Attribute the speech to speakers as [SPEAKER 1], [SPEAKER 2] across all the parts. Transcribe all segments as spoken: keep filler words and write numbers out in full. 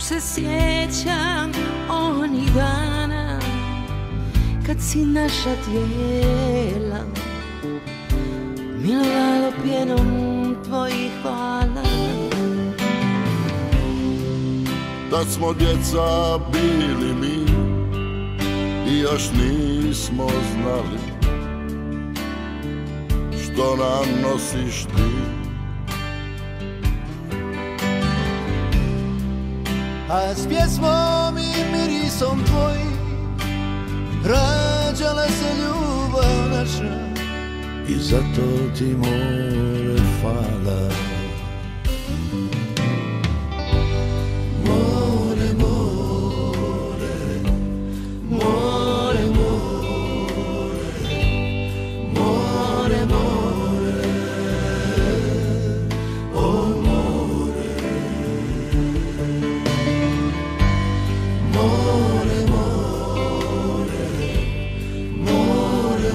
[SPEAKER 1] se sjećam onih dana kad si naša tijela milovalo pjenom tvojih hvala.
[SPEAKER 2] Tad smo djeca bili mi i još nismo znali što nam nosiš ti.
[SPEAKER 3] A s pjesmom i mirisom tvojim rađala se ljubav naša
[SPEAKER 4] i zato ti more hvala.
[SPEAKER 3] More, more, more, more, more, more, o more, more, more, more,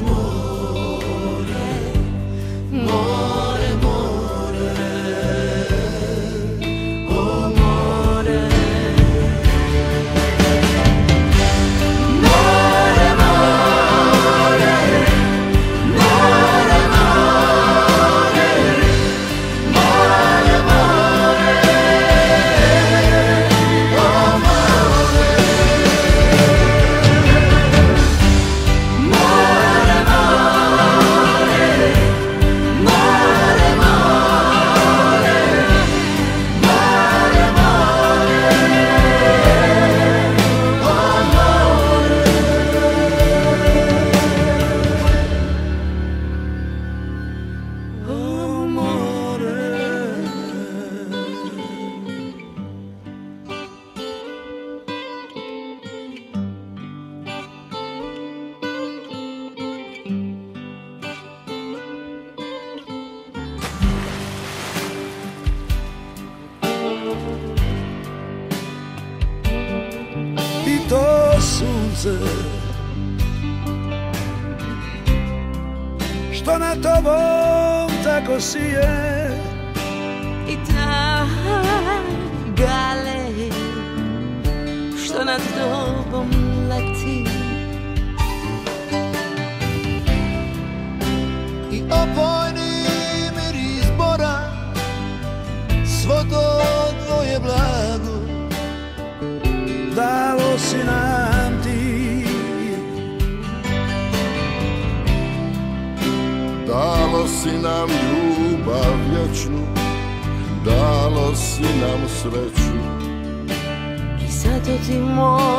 [SPEAKER 3] more, more, more, o more.
[SPEAKER 4] I to sunce što nad tobom tako sije,
[SPEAKER 1] I ta gale što nad tobom leti,
[SPEAKER 3] I opojni miris bora, svo to tvoje blago
[SPEAKER 4] dalo si nam ti.
[SPEAKER 2] Dalo si nam ljubav vječnu, dalo si nam sreću
[SPEAKER 1] I zato ti more